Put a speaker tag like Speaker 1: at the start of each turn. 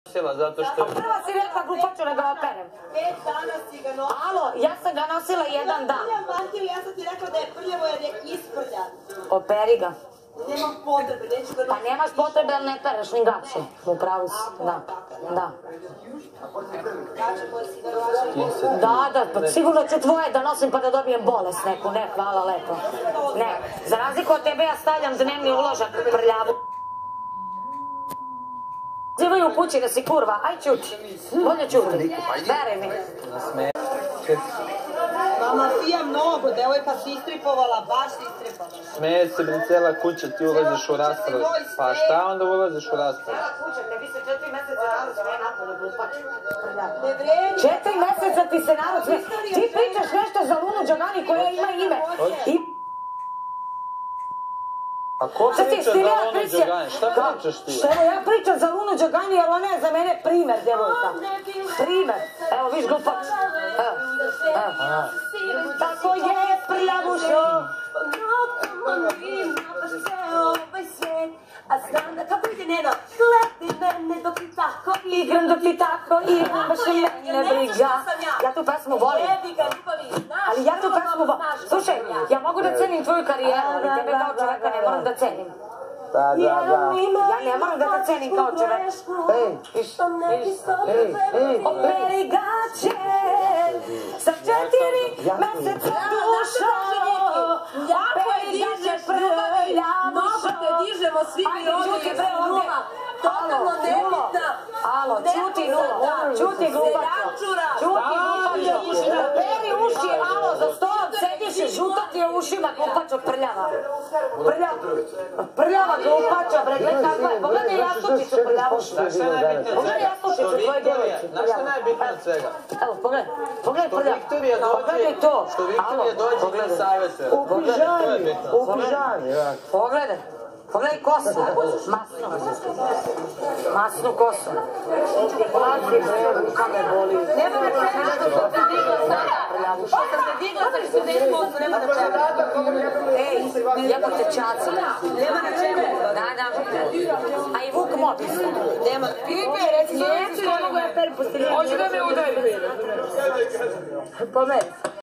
Speaker 1: Zato što...
Speaker 2: Prva si rekla glupaču da ga operem.
Speaker 3: 5 dana si ga nosila.
Speaker 2: Alo, ja sam ga nosila jedan dan.
Speaker 3: Ja sam ti rekla da je prljavo jer je isprljan.
Speaker 2: Operi ga.
Speaker 3: Nemam potrebe, neću ga nositi.
Speaker 2: Pa nemaš potrebe, ali ne pereš ni gaće. Upravo si, da.
Speaker 3: Gaće koje si verovače.
Speaker 2: Da, pa sigurno ću tvoje da nosim pa da dobijem bolest neku, ne, hvala lepo. Ne, za razliku od tebe ja stavljam dnevni uložak prljavu. Zivaju u kući da si kurva, aj čuti, bolje čuti, veruj mi.
Speaker 3: Mama pija mnogo, devojka si istripovala, baš si istripovala.
Speaker 1: Smeje se bre cijela kuća, ti ulaziš u raspravu. Pa šta onda ulaziš u raspravu?
Speaker 2: Cijela kuća, tebi se 4 meseca narod smeje napolje glupaču.
Speaker 3: Ne vredi.
Speaker 2: 4 meseca ti se narod smeje. Ti pričaš nešto za Lunu Đogani koja ima ime.
Speaker 1: A ko priča za Lunu Đogani? Šta pričaš ti?
Speaker 2: Evo ja pričam za Lunu Đogani jer ona je za mene primer, djevojka. Primer. Evo viš glupač. Evo. Tako je prljavušo.
Speaker 4: A znam da kako ide Neno, gledi mene dok ti tako
Speaker 2: Igram dok ti tako igram, baš je mene briga. Ja tu pesmu volim. Ali ja tu pesmu volim. Slušaj, ja mogu da cenim tvoju karijeru, ali tebe kao čoveka ne moram da cenim.
Speaker 1: Da.
Speaker 2: Ja ne moram da te cenim kao čovek. Operi gaće, sa 4 meseca dušo. Operi gaće prljavušo.
Speaker 4: te dižemo svi mi ovdje iz nula. Totalno nebitna.
Speaker 2: Alo, čuti nula. Čuti glupačo. Čuti glupačo. Operi uši, alo, za stolom sediš, žuta ti je ušima, glupačo, prljava. Prljava glupača, bre, gled kakva je. Pogledaj jastučicu prljavušu. Pogledaj jastučicu tvoje djevojci.
Speaker 1: Znaš šta je najbitnije od svega?
Speaker 2: Evo, pogledaj prljavu. Pogledaj to.
Speaker 1: Što Viktorija dođe i savjetuje.
Speaker 2: U pižami. Pogledaj. Pogledaj kosu. Masnu kosu. Pazi, bre, ruka me boli.
Speaker 4: Nema na čemu što se digla sada. Pa sam se digla sa 40%, nema na čemu.
Speaker 2: Ej, jebote čaci.
Speaker 4: Nema na čemu.
Speaker 2: Da. A i Vuk mobi se.
Speaker 4: Nema. Pipe, reci, neću, ne mogu ja per posteljenje. Hoću da me udari.
Speaker 2: Pogledaj.